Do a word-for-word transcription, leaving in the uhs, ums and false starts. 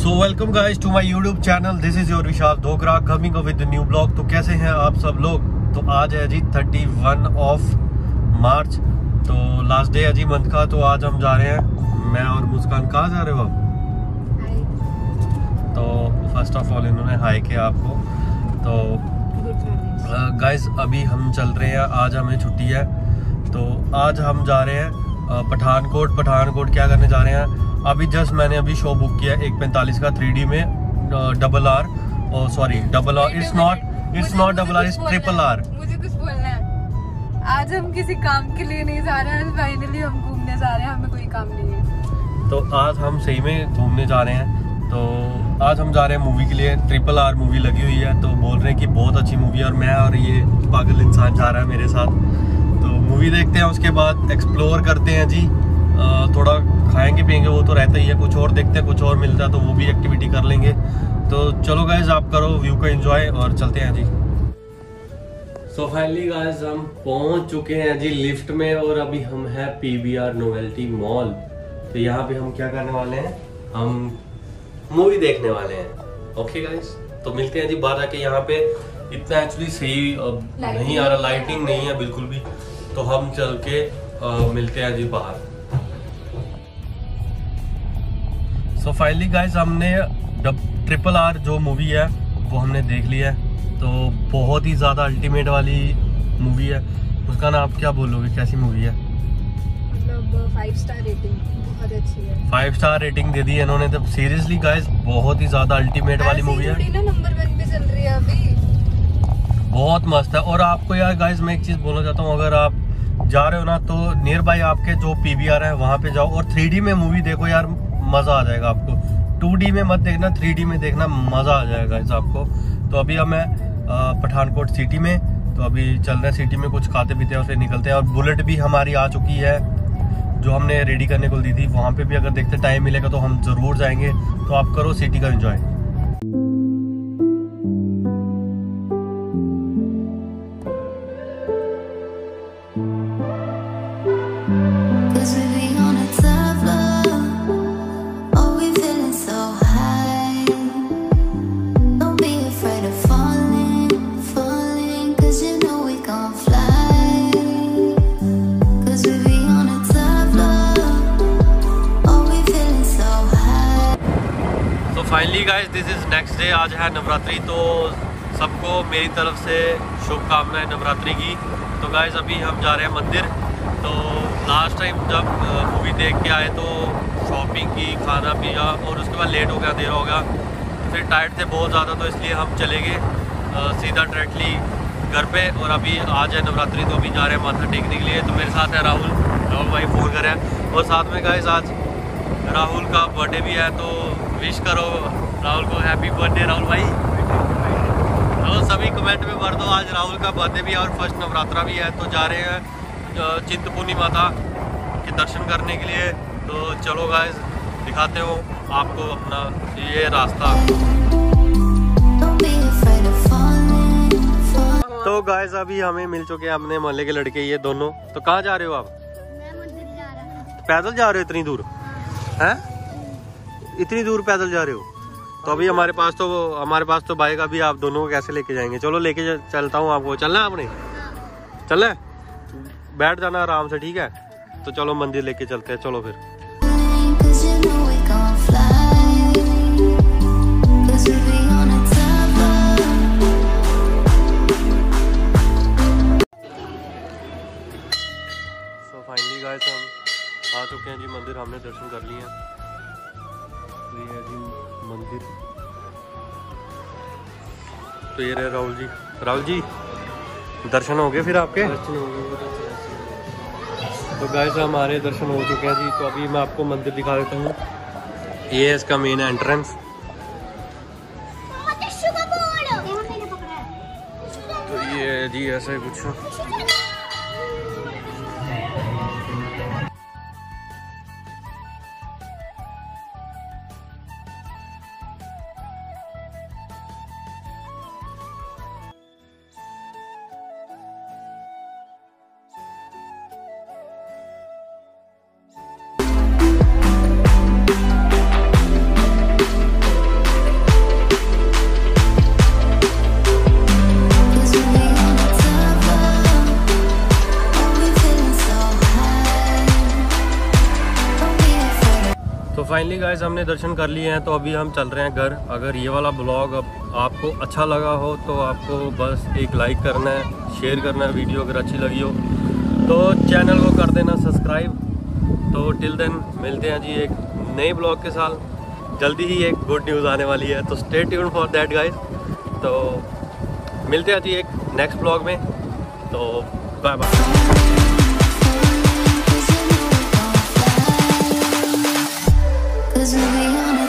So welcome guys to my YouTube channel. This is your Vishal Dhokra coming with new blog. तो कैसे हैं आप सब लोग। तो आज है जी थर्टी वन ऑफ मार्च, तो लास्ट डे है जी मंथ का। तो आज हम जा रहे हैं, मैं और मुस्कान। कहाँ जा रहे हो आप? तो फर्स्ट ऑफ ऑल इन्होंने हाई किया आपको। तो गाइस uh, अभी हम चल रहे हैं, आज हमें छुट्टी है। तो आज हम जा रहे हैं uh, पठानकोट। पठानकोट क्या करने जा रहे हैं? अभी जस्ट मैंने अभी शो बुक किया एक पैंतालीस का थ्री डी में, डबल आर और sorry double R it's not it's not double R, it's triple R. मुझे कुछ बोलना है। आज हम किसी काम के लिए नहीं जा रहे हैं, फाइनली हम घूमने जा रहे हैं, हमें कोई काम नहीं है। तो आज हम सही में घूमने जा रहे हैं। तो आज हम जा रहे हैं मूवी के लिए। ट्रिपल आर मूवी लगी हुई है, तो बोल रहे हैं कि बहुत अच्छी मूवी है और मैं और ये पागल इंसान जा रहा है मेरे साथ। तो मूवी देखते हैं, उसके बाद एक्सप्लोर करते हैं जी, थोड़ा खाएंगे पियेंगे, वो तो रहता ही है। कुछ और देखते हैं, कुछ और मिलता है तो वो भी एक्टिविटी कर लेंगे। तो चलो गाइज, आप करो व्यू का एंजॉय और चलते हैं जी। सो फाइनली गाइज हम पहुंच चुके हैं जी लिफ्ट में, और अभी हम हैं पीवीआर नोवेल्टी मॉल। तो यहाँ पे हम क्या करने वाले हैं, हम मूवी देखने वाले हैं। ओके गाइज, तो मिलते हैं जी बाहर आके। यहाँ पे इतना एक्चुअली सही नहीं आ रहा, लाइटिंग नहीं है बिल्कुल भी। तो हम चल के आ, मिलते हैं जी बाहर। सो फाइनली गाइस हमने ट्रिपल आर जो मूवी है वो हमने देख लिया है। तो बहुत ही ज़्यादा अल्टीमेट वाली मूवी है। उसका नाम आप क्या बोलोगे, कैसी मूवी है? मतलब फाइव स्टार रेटिंग, बहुत अच्छी है। फाइव स्टार रेटिंग दे दी है इन्होंने। तो सीरियसली गाइस बहुत ही ज़्यादा अल्टीमेट वाली मूवी है। नंबर वन पे चल रही है अभी, बहुत मस्त है। और आपको यार गाइस मैं एक चीज़ बोलना चाहता हूँ, अगर आप जा रहे हो ना तो नियर बाय आपके जो पीवीआर है वहाँ पे जाओ और थ्री डी में मूवी देखो यार, मजा आ जाएगा आपको। टू डी में मत देखना, थ्री डी में देखना, मजा आ जाएगा इस आपको। तो अभी हम हैं पठानकोट सिटी में। तो अभी चल रहे हैं सिटी में, कुछ खाते पीते हैं और फिर निकलते हैं। और बुलेट भी हमारी आ चुकी है जो हमने रेडी करने को दी थी। वहाँ पे भी अगर देखते टाइम मिलेगा तो हम जरूर जाएंगे। तो आप करो सिटी का enjoy. Finally guys this is next day. आज है नवरात्रि, तो सबको मेरी तरफ से शुभकामनाएं नवरात्रि की। तो गाइस अभी हम जा रहे हैं मंदिर। तो लास्ट टाइम जब मूवी देख के आए तो शॉपिंग की, खाना पिया और उसके बाद लेट हो गया, देर हो गया, फिर टाइट थे बहुत ज़्यादा। तो इसलिए हम चले गए सीधा डायरेक्टली घर पे। और अभी आज है नवरात्रि, तो अभी जा रहे हैं माथा टेकने के लिए। तो मेरे साथ है राहुल, राहुल भाई फ़ोन कर रहे हैं। और साथ में गाइस आज राहुल का बर्थडे भी है, तो विश करो राहुल को हैप्पी बर्थडे राहुल भाई। तो सभी कमेंट में भर दो। आज राहुल का बर्थडे भी है और फर्स्ट नवरात्रा भी है। तो जा रहे हैं चिंतपूर्णी माता के दर्शन करने के लिए। तो चलो गाइस दिखाते हो आपको अपना ये रास्ता। तो गाइस अभी हमें मिल चुके हैं अपने मोहल्ले के लड़के ये दोनों। तो कहाँ जा रहे हो आप? मैं मंदिर जा रहा हूं। पैदल जा रहे हो इतनी दूर हैं? इतनी दूर पैदल जा रहे हो? तो अभी हमारे पास तो हमारे पास तो बाइक, अभी आप दोनों को कैसे लेके जाएंगे? चलो लेके चलता हूँ आपको। चलना है आपने? चलना है? बैठ जाना आराम से, ठीक है? तो चलो मंदिर लेके चलते हैं, चलो फिर। सो फाइनली गाइस हम आ चुके हैं जी मंदिर, हमने दर्शन कर लिए हैं। ये है जी मंदिर। तो ये रहे राहुल जी। राहुल जी दर्शन हो गए फिर आपके? दर्शन हो गए। तो गाइस हमारे दर्शन हो चुके हैं जी। तो अभी मैं आपको मंदिर दिखा देता हूँ। ये है इसका मेन एंट्रेंस। तो ये है जी ऐसा कुछ। तो फाइनली गाइस हमने दर्शन कर लिए हैं, तो अभी हम चल रहे हैं घर। अगर ये वाला ब्लॉग अब आपको अच्छा लगा हो तो आपको बस एक लाइक करना है, शेयर करना है वीडियो अगर अच्छी लगी हो तो चैनल को कर देना सब्सक्राइब। तो टिल देन मिलते हैं जी एक नए ब्लॉग के साथ। जल्दी ही एक गुड न्यूज़ आने वाली है, तो stay tuned for that guys. तो मिलते हैं जी एक नेक्स्ट ब्लॉग में, तो bye bye. Cause to be honest